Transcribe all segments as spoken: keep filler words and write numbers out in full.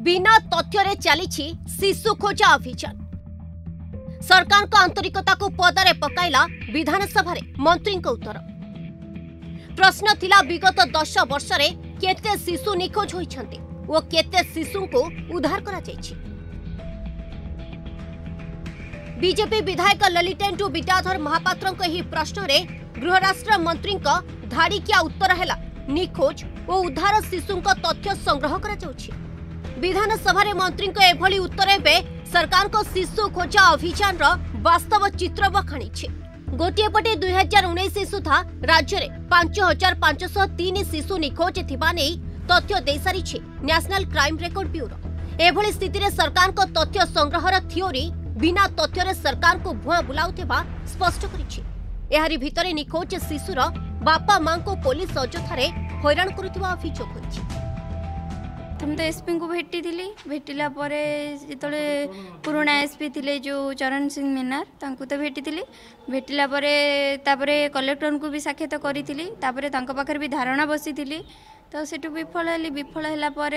बिना तथ्य चली शिशु खोजा अभियान। सरकार को आंतरिकता को पदारे पकाइला विधानसभा मंत्री उत्तर। प्रश्न थिला विगत दस वर्ष में केते शिशु निखोज होइछन्ते ओ केते शिशु को उद्धार करा जायछि। बीजेपी विधायक ललितेन्दु विद्याधर महापात्र ही प्रश्न रे गृहराष्ट्र मंत्री धाड़िकिया उत्तर हैला निखोज और उद्धार शिशु तथ्य संग्रह करा जाउछि। विधानसभा मंत्री एभली उत्तर एबे सरकार को शिशु खोजा अभियान वास्तव चित्र बखाणी। गोटे पटे दुई हजार उन्नीस सुधा राज्य में पांच हजार पांचश तीन शिशु निखोज थिबा नै तथ्य दे सारी नेशनल क्राइम रेकर्ड ब्यूरो। एभली स्थिति में सरकार को तथ्य संग्रहर थियोरी बिना तथ्य सरकार को भुआ बुलाउथिबा स्पष्ट करिछि। एहारी भितरे निखोज शिशुर बापा मां को पुलिस अजथारे हैरान करुथिबा अभियोग होइछि। तुम तो एसपी को भेटी थी भेटिला जो पुराना एसपी थिले जो चरण सिंह मीनार तांको तो भेटी थी भेटिला तापरे कलेक्टर को भी साक्षात करी तापरे तांको पाखरे भी धारणा बसी थी तो सेठू विफल हेली विफल हैला परे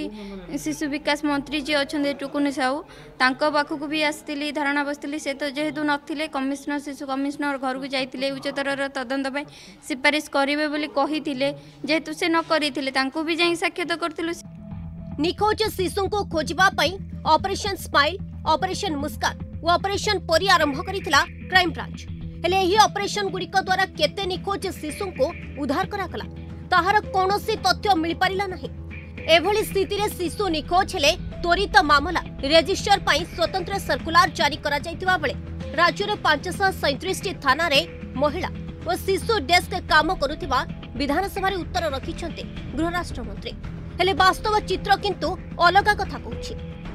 भी शिशु विकास मंत्री जी अच्छा टुकुनी साहू तांको पाखक भी आसती धारणा बसती से तो जेहेतु नथिले कमिशनर शिशु कमिशनर घर को जाइए उच्चतर तदंत पर सिफारिश करेंगे बोली कही जेहेतु से न करथिले तांको भी जाई साक्षात करथिलु। निखोज शिशु को खोजबा पई ऑपरेशन स्माइल, ऑपरेशन मुस्कान और ऑपरेशन परी आरंभ करितला क्राइम ब्रांच। हेले एही ऑपरेशन गुड़िक द्वारा केते निखोज शिशु को उद्धार कराकला ताहार कोनोसी तथ्य मिल पारिला नहीं। एभली स्थिति रे शिशु निखोज हेले त्वरित मामला रजिस्टर पई स्वतंत्र सर्कुलर जारी करा जायतिबा बेले राज्य रे पाँच सौ सैंतीस टी थाना रे महिला और शिशु डेस्क काम करुथिबा विधानसभा रे उत्तर रखिछन्ते गृह राष्ट्र मंत्री। हेले वास्तव चित्र किंतु अलग कथा कहूछि।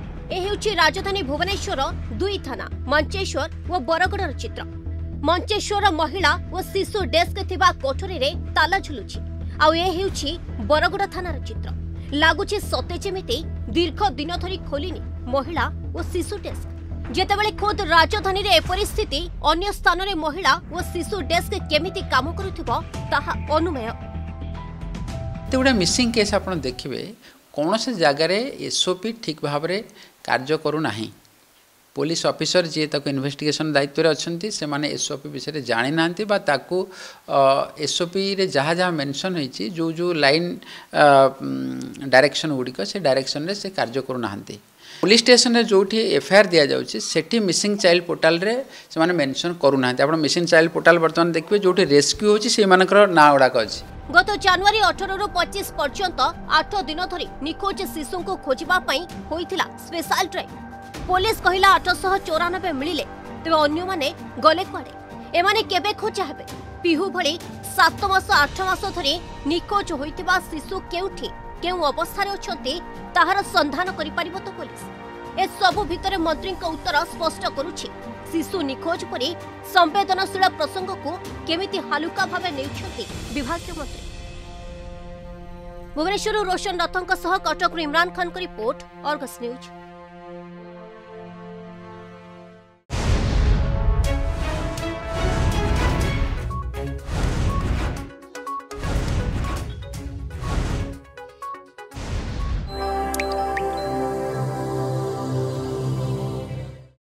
ए हेउछि राजधानी भुवनेश्वर दुई थाना मंचेश्वर और बरगड़र चित्र। मंचेश्वर महिला और शिशु डेस्क थिबा कोठरी रे ताला झुलुछि आउ ए हेउछि बरगड़ थानार चित्र। लागुछि सते जेमिति दीर्घ दिन धरी खोलिनी महिला और शिशु डेस्क। जेतेबेले खुद राजधानी रे एपरि स्थिति अन्य स्थान रे महिला और शिशु डेस्क केमिति काम करुथिबो ताहा अनुमेय। तो गोटे मिसिंग केस आप देखिए कौन से जगार एसओपी ठीक भाव में कार्य करूना। पुलिस ऑफिसर जी तक इन्वेस्टिगेशन दायित्व अच्छा से माने एसओपी विषय जानी ना एसओपी रे जहाँ जहाँ मेंशन होती जो जो लाइन डायरेक्शन गुड़िक से डायरेक्शन रे से कार्य करूना। पुलिस स्टेशन रे जो एफआईआर दि जाऊँगी सेठी मिसिंग चाइल्ड पोर्टाल रे से माने मेंशन करूना। आप मिसिंग चाइल्ड पोर्टाल बर्तमान देखिए जो रेस्क्यू होची से मानकर ना गुड़ाक अच्छी। गत जनवरी अठारह रु पच्चीस पर्यंत आठ दिन धरी निखोज शिशु को खोजबा पई होइथिला स्पेशल ड्राइव। पुलिस कहिला आठ सौ चौरानबे मिलिले तेबे अन्य माने गले कुआडे एमाने केबे खोजा हेबे। पिहु भली सात मास आठ मास धरी निखोज होइतिबा शिशु केउठी केउ अवस्था रे अछंती ताहार संधान करि परिबो तो पुलिस। ए सबु भितरे मंत्री को उत्तर स्पष्ट करूछि शिशु निखोज परी संवेदनशील प्रसंग को केमिति हालुका भावे नेउछंती विभागीय मंत्री। भुवनेश्वर रोशन रथंक सह कटक इमरान खान को रिपोर्ट, अर्गस न्यूज।